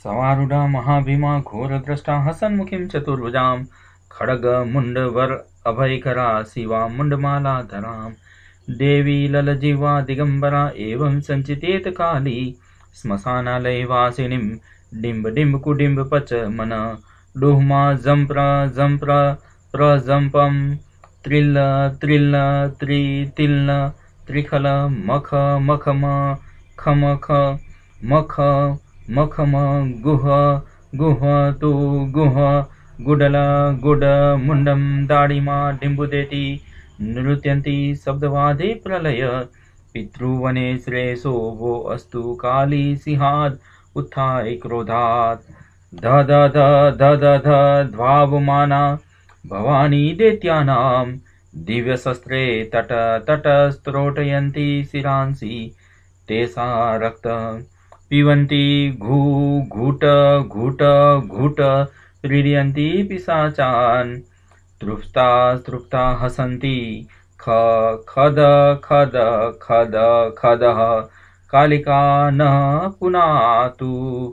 सवारूढ़ा महाभीमा घोरद्रष्टा हसन्मुखीं चतुर्भुजां खड्गमुण्डवर अभयकरा शिवा मुण्डमाला धरां देवी ललजिह्वा दिगंबरा एवं संचितेत काली श्मशानालय वासिनीं डिम्ब डिम्ब कुडिम्ब पच मन डुह्मा जंप्र प्रजंपम त्रिल्ल त्रिल्ल त्रितिल्ल त्रिखल मख मखम खमख मख मखम गुह गुह तु गुह गुडल गुड मुंडम दाड़िमा डिम्बुदेति नृत्यन्ति शब्दवादे प्रलय पितृवने श्रेयसो वो अस्तु काली सिंहाद उत्थाय क्रोधात् ध ध ध ध ध ध ध्वावमाना भवानी दैत्यानां दिव्यशस्त्रे तट तट स्त्रोटयन्ति शिरांसि तेषा रक्त पिबन्ति घू घूट घूट घूट क्रीडयन्ति पिशाचान् तृप्ता तृप्ता हसन्ति ख खद खद खद खदः कालिका न पुनातु।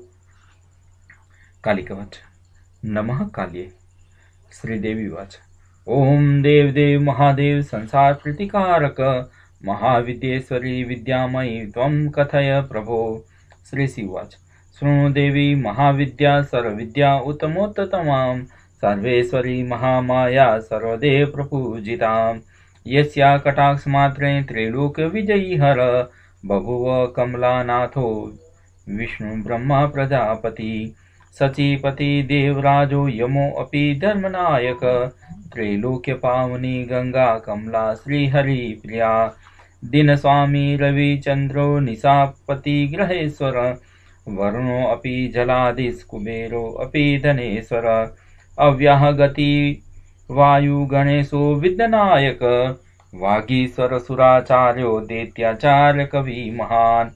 कालिकावच नमः काल्ये। श्रीदेवी वाच ओम देव देव महादेव संसार प्रतिकारक महाविद्येश्वरी विद्यामयी त्वं कथय प्रभो। श्री शिवाच शृणु देवी महाविद्या सर्वविद्या उत्तमोत्तमां सर्वेश्वरी महामाया सर्वदेव प्रपूजितां यस्या कटाक्षमात्रेण त्रैलोक्य विजयी हर बभुव कमलानाथो विष्णु ब्रह्मा प्रजापति सचीपति देवराजो यमो अपि धर्मनायक त्रैलोक्य पावनी गंगा कमला श्रीहरि प्रिया दिन स्वामी रविचंद्रो निशापति ग्रहेश्वर वरुणो अपि जलादिश कुबेरो अपि धनेश्वर अव्याह गति वायु गणेशो विद्यनायक वागीश्वर सुराचार्यो दैत्याचार्य कवि महान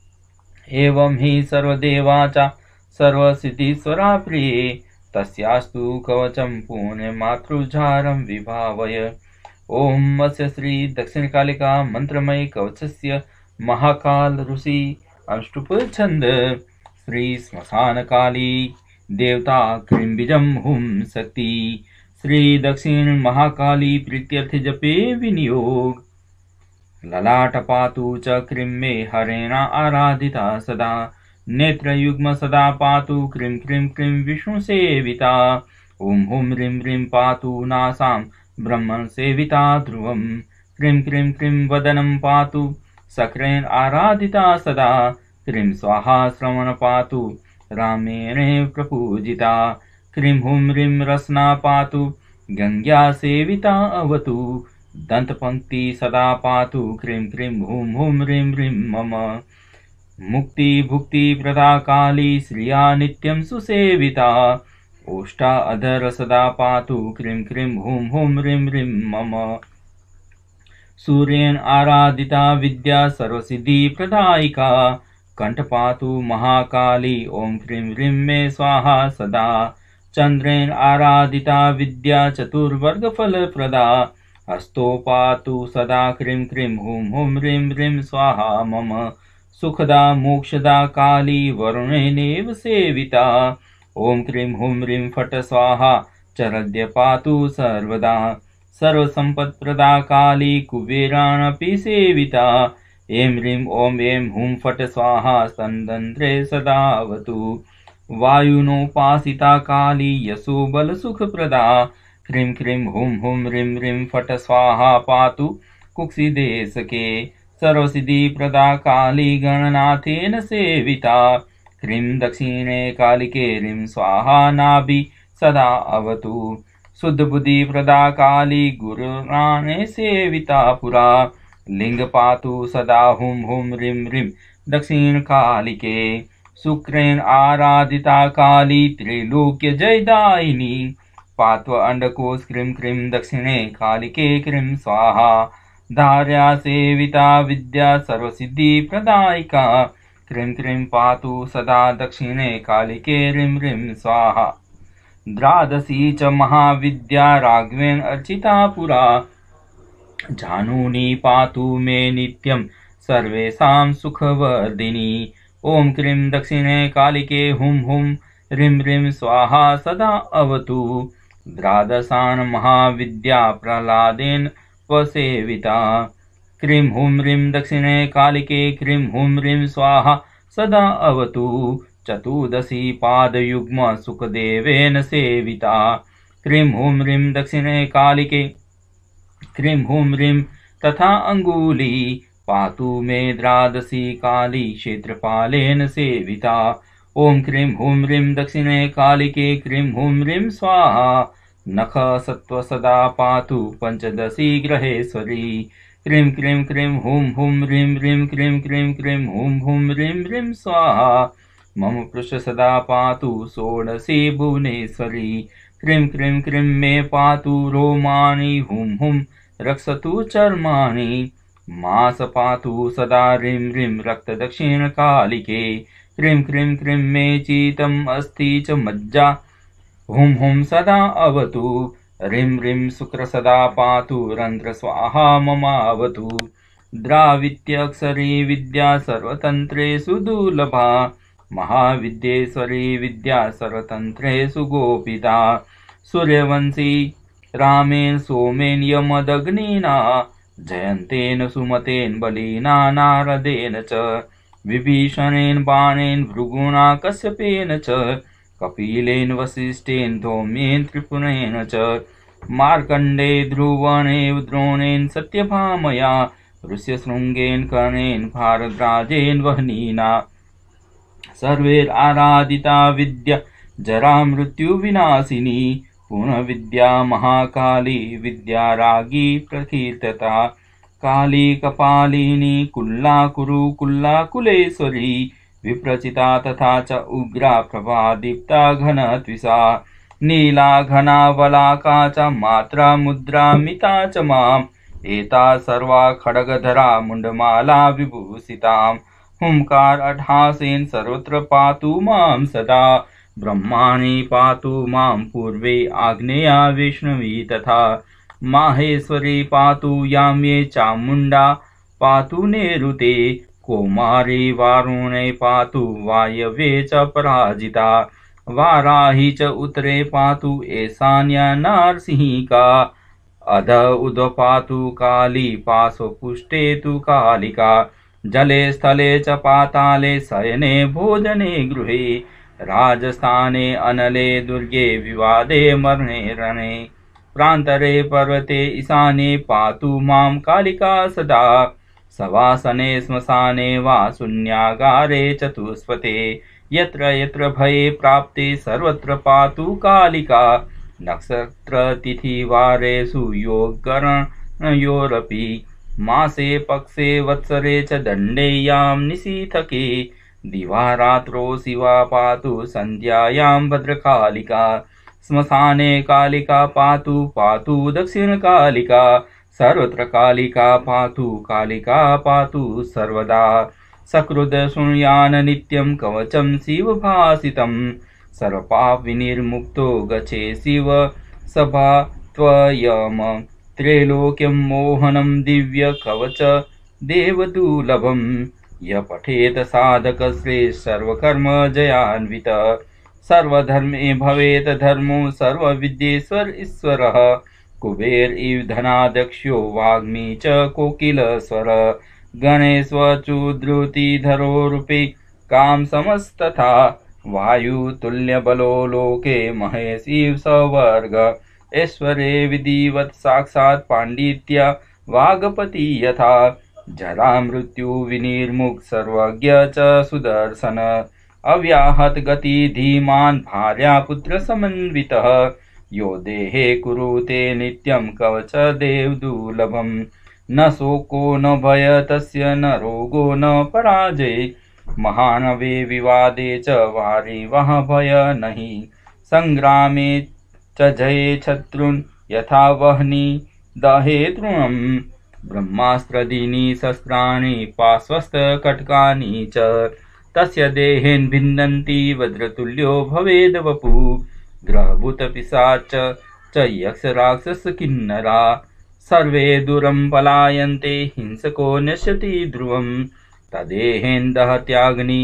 एवं ही सर्वदेवाचा सर्वसिद्धीश्वरा प्रिये तस्यास्तु कवचं पुण्यमातृजारं विभावय। ओम अस्य श्री दक्षिणकालिका मंत्रमय कवचस्य महाकाल ऋषि अष्टुप छंद श्री श्मशान काली देवता क्रीम्बिजम हुम शक्ति श्री दक्षिण महाकाली प्रीत्यर्थ जपे विनियोग ललाट पातु च क्रीं मे हरेणा आराधिता सदा नेत्र युग्म सदा पातु क्रीं क्रीं क्रीं विष्णु सेविता ओम हुम ह्रीं ह्रीं पातु नासां ब्रह्मण सेविता ध्रुवं क्रीं क्रीं क्रीं वदनं पातु सक्रेण आराधिता सदा क्रीं स्वाहा श्रवण पातु रामेण प्रपूजिता क्रीं हुं ह्रीं रसना पातु गंग्या सेविता अवतु दंतपंक्ति सदा पातु क्रीं क्रीं हुं हुं ह्रीं ह्रीं मम मुक्ति भुक्ति प्रदा काली श्रिया नित्यं सुसेविता ओष्ठा अधर सदा पातु क्रीं क्रीं हुं हुं ह्रीं ह्रीं मम सूर्येण आराधिता विद्या सर्वसिद्धि प्रदायिका कंठ पातु महाकाली ओम क्रीं ह्रीं मे स्वाहा सदा चंद्रेण आराधिता विद्या चतुर्वर्ग फल प्रदा हस्तो पातु सदा क्रीं क्रीं हुं हुं ह्रीं ह्रीं स्वाहा मम सुखदा मोक्षदा काली वरुणेनैव सेविता ओम क्रीं हुं ह्रीं फट् स्वाहा चरद्य पातु सर्वदा सर्वसंपत्प्रदा काली कुबेरानपि सेविता ऐं ह्रीं ओम ऐं हुं फट् स्वाहा स्तनदंत्रे सदावतु वायुनोपासिता काली यशो बल सुखप्रदा क्रीं क्रीं हुं हुं ह्रीं ह्रीं फट् स्वाहा पातु कुक्षिदेशके सर्वसिद्धि प्रदा काली गणनाथेन सेविता क्रीं दक्षिणे कालिके ह्रीं स्वाहा नाभि सदा अवतु शुद्ध बुद्धि प्रदा काली गुरुराणे सेविता पुरा लिंग पातु सदा हुं हुं ह्रीं ह्रीं दक्षिण कालिके शुक्रेण आराधिता काली त्रैलोक्य जयदायिनी पात्व अंडकोश क्रीं क्रीं दक्षिणे कालिके क्रीं स्वाहा धार्या सेविता विद्या सर्वसिद्धि प्रदायिका क्रीं क्रीं पातु सदा दक्षिणे कालिके ह्रीं ह्रीं स्वाहा द्वादशी च महाविद्या राघवेन अर्चिता पुरा जानूनी पातु मे नित्यं सर्वेषां सुखवर्धिनी ॐ क्रीं दक्षिणे कालिके हुं हुं ह्रीं ह्रीं स्वाहा सदा अवतु। द्वादशान् महाविद्या प्रह्लादेन वसेविता। क्रीं हुं ह्रीं दक्षिणे कालिके क्रीं हुं ह्रीं स्वाहा सदा अवतु। चतुर्दशी पादयुग्म सुखदेवेन सेविता। क्रीं हुं ह्रीं दक्षिणे कालिके क्रीं हुं ह्रीं तथा अंगुली पातु मे द्वादशी काली क्षेत्रपालेन सेविता। ॐ क्रीं हुं ह्रीं दक्षिणे कालिके क्रीं हुं ह्रीं स्वाहा। नख सत्व सदा पातु पंचदशी ग्रहेश्वरी। क्रीं क्रीं क्रीं हुं हुं ह्रीं ह्रीं क्रीं क्रीं क्रीं हुं हुं ह्रीं ह्रीं स्वाहा। मम पृष्ठ सदा पातु षोडशी भुवनेश्वरी। क्रीं क्रीं क्रीं मे पातु रोमाणि हुं हुं रक्षतु चर्माणि। मास पातु सदा ह्रीं ह्रीं रक्तदक्षिणकालिके। क्रीं क्रीं क्रीं मे चीतम् अस्ति च मज्जा हुं हुं सदा अवतु। ह्रीं ह्रीं शुक्र सदा पातु रन्ध्र स्वाहा ममावतु। द्रावित्यक्षरी विद्या सर्वतन्त्रेषु दुर्लभा। महाविद्येश्वरी विद्या सर्वतन्त्रेषु गोपिता। सूर्यवंशी रामेण सोमेन यमदग्निना जयन्तेन सुमतेन बलिना नारदेन च। विभीषणेन बाणेन भृगुना कश्यपेन च। कपिलेन वसिष्ठेन धौम्येन त्रिपुरेण च। मार्कण्डे ध्रुवनेन द्रोणेन सत्यभामया। ऋष्यशृङ्गेन कर्णेन भारद्वाजेन वह्निना। सर्वैराराधिता विद्या जरा मृत्युविनाशिनी। पुनः विद्या महाकाली विद्यारागी प्रकीर्तिता। काली कपालिनी कुल्ला कुरु कुल्ला कुलेश्वरी। विप्रचिता तथा च उग्रा प्रभादीप्ता घनत्विषा। नीला घना वलाका च मात्रा मुद्रा मिता च माम्। एता सर्वा खड्गधरा मुण्डमाला विभूषिताम्। हुंकार अट्टहासेन सर्वत्र पातु मां सदा। ब्रह्माणि पातु मां पूर्वे आग्नेया वैष्णवी तथा। माहेश्वरी पातु याम्ये चामुण्डा पातु नैऋते। कौमारी वारुणे पातु वायव्ये च पराजिता। वाराही च उत्तरे पातु ईशान्या नारसिंहिका। अध उद पातु काली पार्श्वपुष्टे तु कालिका। जले स्थले च पाताले शयने भोजने गृहे। राजस्थाने अनले दुर्गे विवादे मरणे रणे। प्रान्तरे पर्वते ईशाने पातु मां कालिका सदा। सवासने श्मशाने वा शून्यागारे चतुष्पथे। यत्र यत्र भये प्राप्ते सर्वत्र पातु कालिका। नक्षत्र तिथि वारेषु योगकरणयोरपि। मासे पक्षे वत्सरे च दण्डेयां निशीथके। दिवारात्रो शिवा पातु सन्ध्यायां भद्रकालिका। श्मशाने कालिका पातु पातु दक्षिणकालिका। सर्वत्र कालिका पातु सर्वदा। सकृद शृणुयान नित्यं कवचं शिवभासितं। सर्वपाप विनिर्मुक्तो गच्छे शिव सभा त्वयम्। त्रैलोक्यं मोहनं दिव्य कवच देवदुर्लभम्। य पठेत साधक श्रेष्ठ सर्वकर्म जयान्वित। सर्वधर्मे भवेत धर्मो सर्वविद्येश्वर ईश्वरः। कुबेर इव धनाध्यक्षो वाग्मी च कोकिलस्वर। गणेशवचुद्रुतिधरो रूपे काम समस्तथा। वायुतुल्यबलो लोके महेशिव सवर्ग। ऐश्वर्ये विधिवत् साक्षात् पाण्डित्य वागपति यथा। जरा मृत्यु विनिर्मुक्त सर्वज्ञ च सुदर्शन। अव्याहत गति धीमान् भार्या पुत्र समन्वितः। यो देहे कुरुते नित्यं कवच देवदुर्लभम्। न शोको न भय तस्य न रोगो न पराजय। महानवे विवादे च वारि वह भय नहि। संग्रामे च जये शत्रुन् यथा वह्नि दहे तृणम्। ब्रह्मास्त्रदीनि शस्त्राणि पार्श्वस्थकटकानि च। तस्य देहेन भिन्नन्ति वज्रतुल्यो भवेद् वपुः। ग्रहभूतपिशाच च यक्षराक्षसकिन्नरा। सर्वे दूरं पलायन्ते हिंसको नश्यति ध्रुवम्। तदेहेन दहत्याग्नि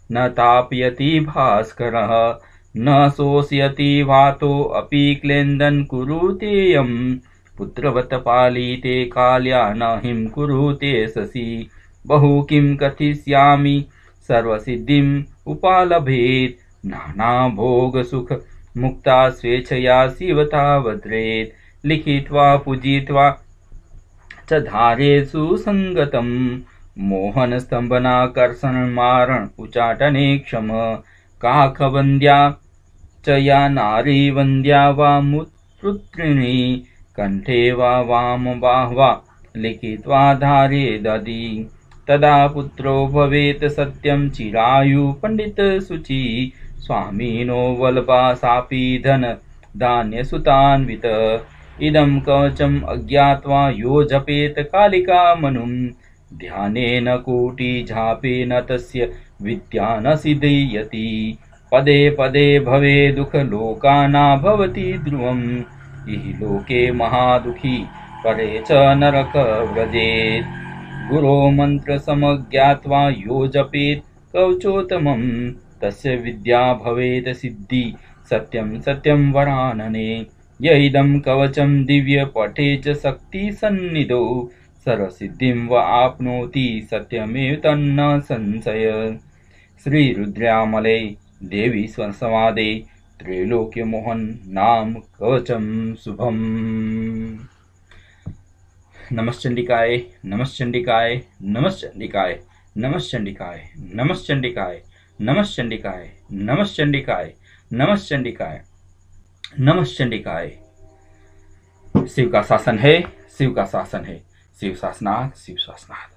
न तापयति भास्करः न शोषयति वातो अपि क्लेन्दन् कुरुतेयं पुत्रवत् पालिते काल्या न हिं कुरुते शशि बहु किं कथिष्यामि सर्वसिद्धिम् उपालभेत् नानाभोगसुख मुक्ता स्वेच्छया शिवता वद्रेत् लिखित्वा पूजित्वा च धारेषु संगतम् मोहन स्तंभनाकर्षण मारण उचाटने क्षम काकवन्द्या च या नारी वन्द्या वा मुत्पुत्रिणी कंठे वा वाम बाह्वा लिखित्वा धारे ददी तदा पुत्रो भवेत् सत्यं चिरायु पंडित शुचि स्वामिनो वल्लभा सापि धन धान्य सुतान्वित इदं कवचम् अज्ञात्वा यो जपेत कालिका मनुं ध्यानेन कोटिजापेन तस्य विद्या न सिद्धयति पदे पदे भवे दुख लोकाना भवति ध्रुवम् इह लोके महादुखी परे च नरक व्रजेत् गुरो मंत्र समज्ञात्वा यो जपेत कवचोत्तमं तस्य विद्या भवेत् सिद्धि सत्यं सत्यं वरानने य इदं कवचं दिव्य पठे च शक्ति सन्निधौ सर्वसिद्धिं व आप्नोति सत्यमेव तन्न संशय श्री रुद्रामले देवी स्वसंवादे त्रैलोक्य मोहन नाम कवचम शुभम। नमश्चंडिकाय नमश्चंडिकाय नमश्चंडिकाय नमश्चंडिकाय नमश्चंडिकाय नमश्चंडिकाय नमश्चंडिकाय नमश्चंडिकाय नमश्चंडिकाय। शिव का शासन है, शिव का शासन है, शिव शासनाथ शिव शासनाथ।